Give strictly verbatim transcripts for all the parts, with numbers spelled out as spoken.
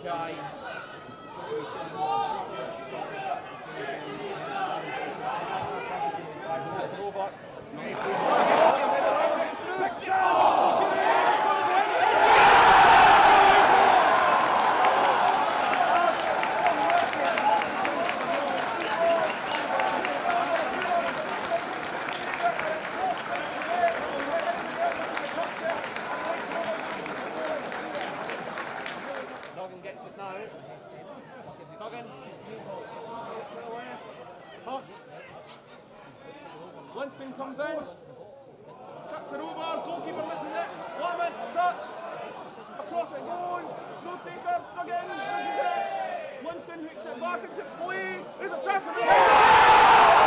guy. Linton comes in, cuts it over, goalkeeper misses it, Slam it, touch, across it goes, no takers, dug in, misses it, Linton hooks it back into play, there's a chance of it!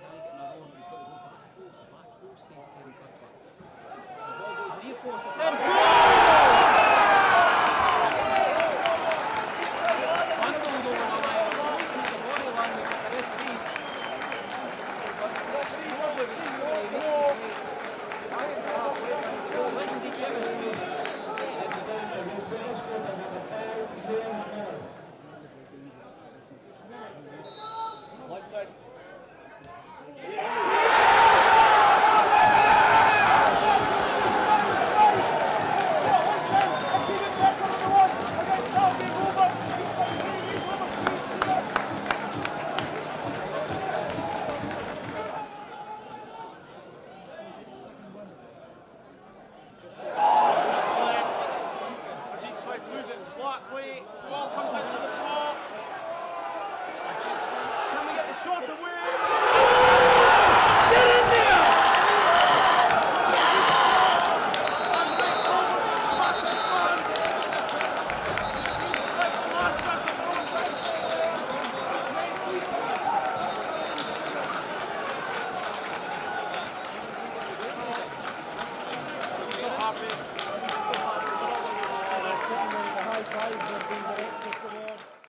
Send